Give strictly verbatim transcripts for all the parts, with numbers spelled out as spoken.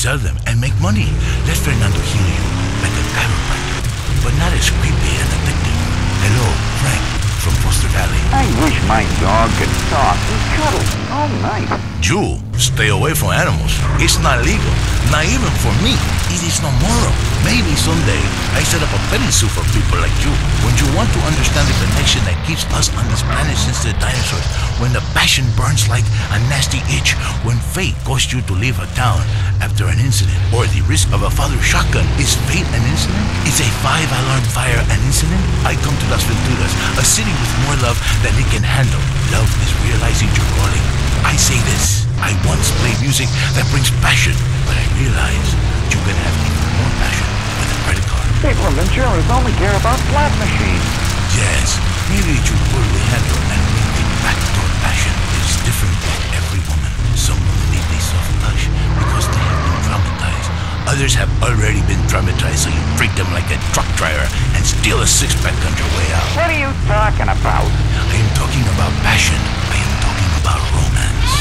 sell them and make money. Let Fernando heal you like a chiropractor, but not as creepy and addictive. Hello, Frank from Foster Valley. I wish my dog could talk and cuddle all night. Jewel, stay away from animals. It's not legal, not even for me. It is no moral. Maybe someday I set up a petting zoo for people like you. When you want to understand the connection that keeps us on this planet since the dinosaurs, when the passion burns like a nasty itch, when fate caused you to leave a town after an incident, or the risk of a father's shotgun. Is fate an incident? Is a five-alarm fire an incident? I come to Las Venturas, a city with more love than it can handle. Love is realizing your calling. I say this, I once played music that brings passion, but I realize you can have even more passion with a credit card. People in Venturas only care about slot machines. Yes, maybe you poorly handle and bring the backdoor passion. It's different with every woman. Some women need a soft touch because they have been traumatized. Others have already been traumatized, so you treat them like a truck driver and steal a six-pack on your way out. What are you talking about? I am talking about passion. I am talking about romance.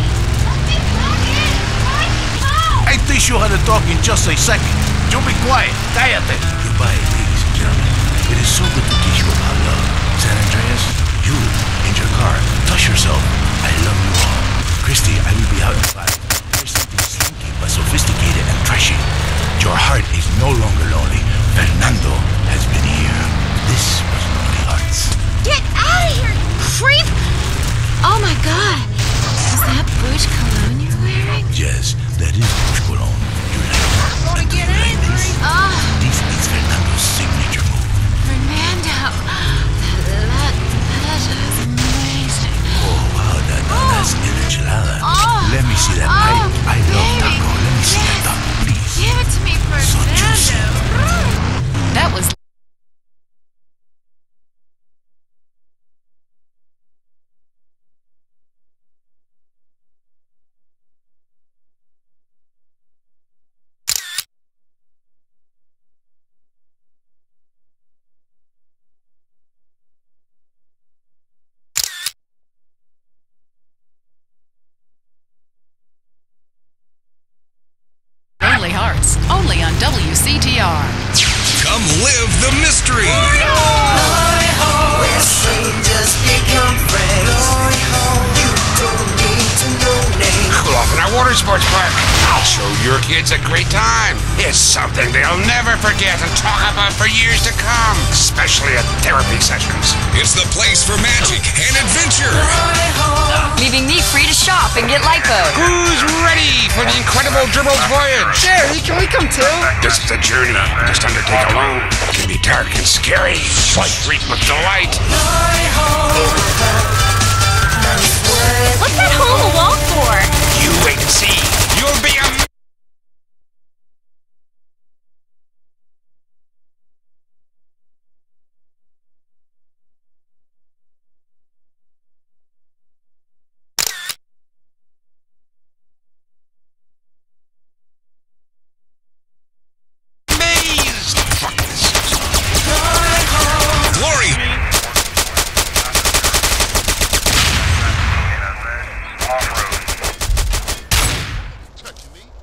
I teach you how to talk in just a second. You be quiet. Cállate. Goodbye, ladies and gentlemen. It is so good to teach you about love. San Andreas, you, in your car, touch yourself. I love you all. Christy, I will be out in five. There's something slinky but sophisticated and trashy. Your heart is no longer lonely. Fernando has been here. This was Lonely Hearts. Get out of here, you creep! Oh my god. Is that Butch cologne you're wearing? Yes, that is Butch cologne. You like it? I'm gonna get like angry. this? Oh. This is Fernando's signature move. Fernando. That, that, that is amazing. Oh, wow, that, that, Oh. that's enchilada. Oh. Let me see that. Oh, I, I love baby. taco. Let me see that Yes. taco, please. Give it to me, So juicy. Fernando. That was Lonely Hearts, only on W C T R. Come live the mystery. Cool off in our water sports park. I'll show your kids a great time. It's something they'll never forget and talk about for years to come, especially at therapy sessions. It's the place for magic and adventure. Leaving me free to shop and get lipo. Who's ready for the incredible Dribbles voyage? Jerry, can we come too? This is a journey you just undertake alone. It can be dark and scary, but reap with delight. What's that hole in the wall for? You wait and see. You'll be a... amazed. Fuck this. Glory. Touching me?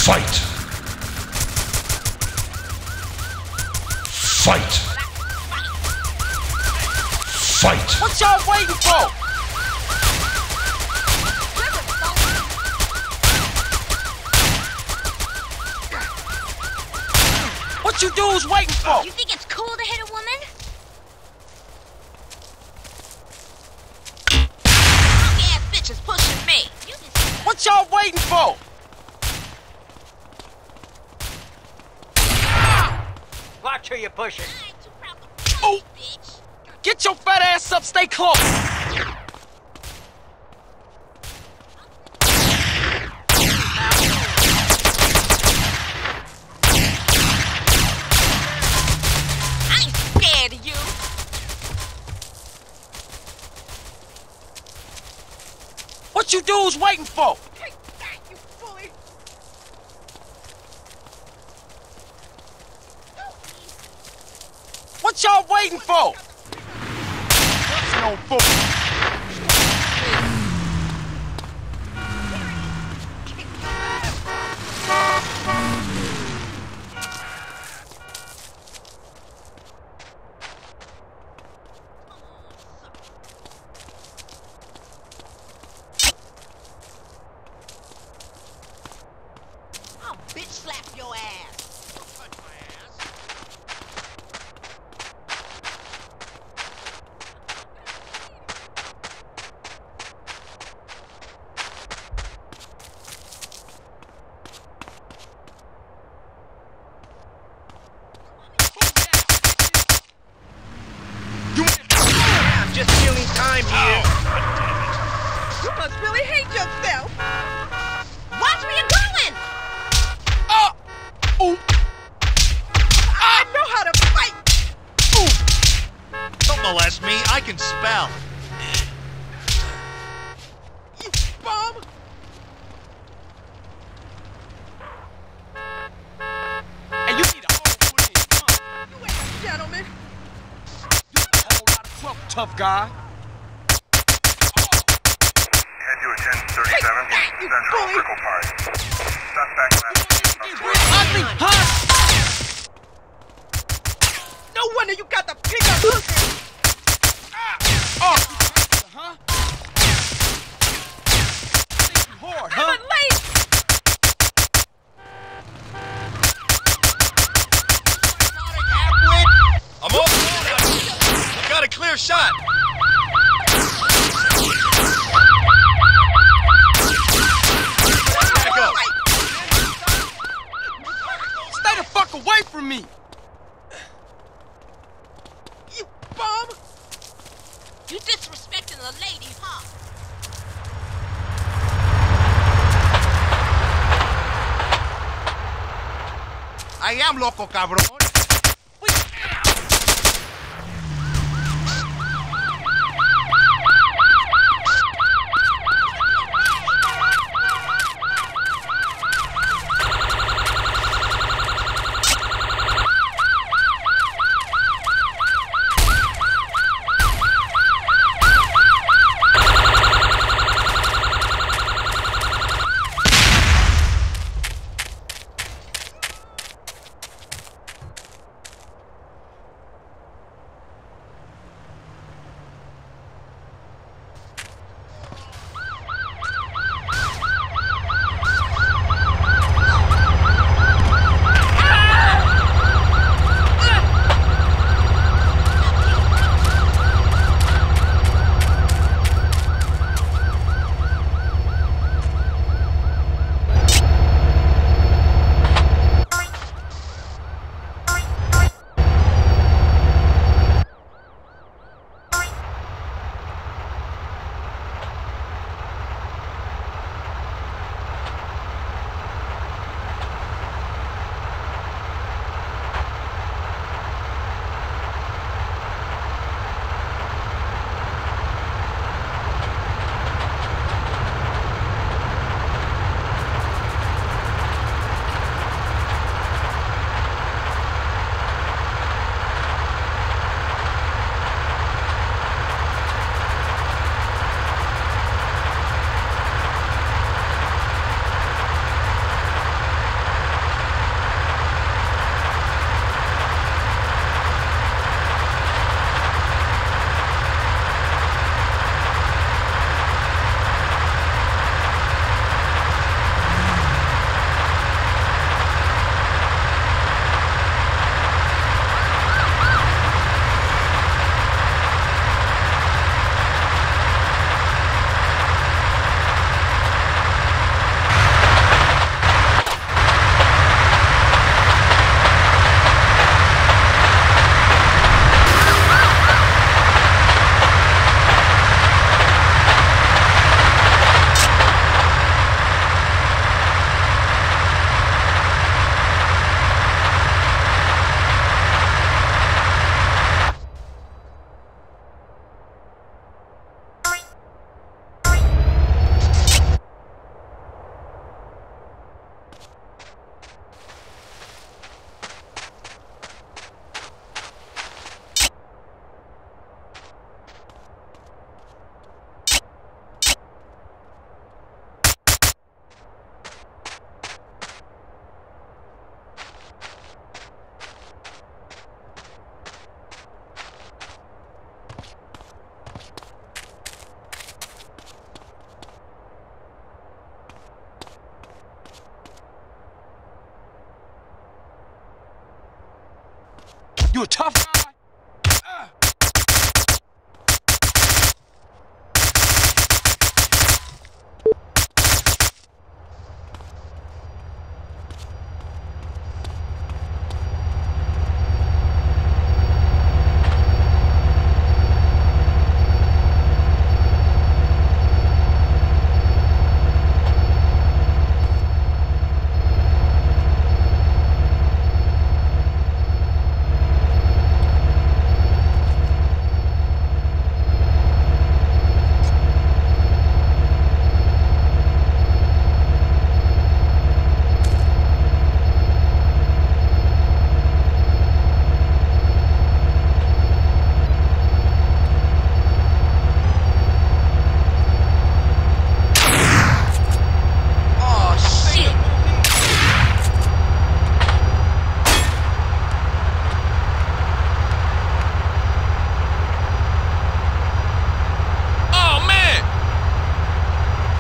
Fight. Fight. Fight. What y'all waiting for? What you dudes waiting for? You think it's cool to hit a woman? Punk-ass bitches pushing me. You just... What y'all waiting for? Watch who you're pushing. I ain't too proud to Oh. bitch. Get your fat ass up, stay close. I ain't scared of you. What you dudes waiting for? Take that, you bully. What y'all waiting for? No fool. I'll bitch slap your ass. I'm just killing time here. You must really hate yourself. Watch where you're going. Ah! Ooh! I know how to fight. Don't molest me. I can spell. You bum. And you need a whole put in, huh? You ain't a gentleman. You got a whole lot of trouble, tough guy. Head to a ten thirty-seven Take that, you Central bully. Circle Park. Suspect left. Ugly, huh? No wonder you got the pick up pussy. Oh, huh? Think you hard, huh? I'm late. I'm off. I got a clear shot. Back up. Stay the fuck away from me. You bum. You disrespecting the lady, huh? I am loco, cabrón. You a tough guy?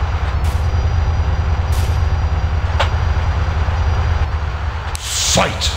Fight!